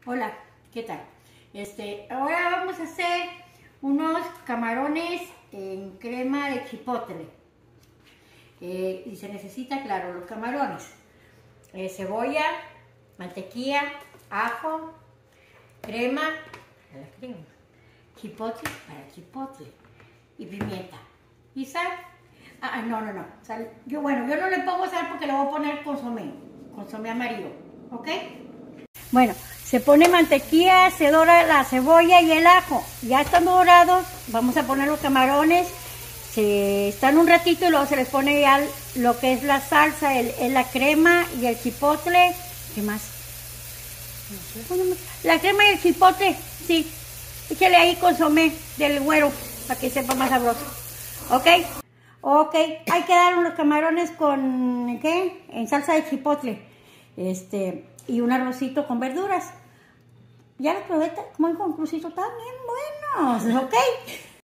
Hola, ¿qué tal? Ahora vamos a hacer unos camarones en crema de chipotle. Y se necesita, claro, los camarones, cebolla, mantequilla, ajo, crema, chipotle para chipotle y pimienta. ¿Y sal? No. Sal. Yo no le pongo sal porque le voy a poner consomé amarillo, ¿ok? Bueno, se pone mantequilla, se dora la cebolla y el ajo. Ya están dorados, vamos a poner los camarones. Se están un ratito y luego se les pone ya lo que es la salsa, la crema y el chipotle. ¿Qué más? La crema y el chipotle, sí. Échale ahí consomé del güero para que sepa más sabroso. ¿Ok? Ok, hay que dar unos camarones con, ¿qué? En salsa de chipotle. Y un arrocito con verduras. Ya los probé, como en conclusito, están bien buenos, ¿ok?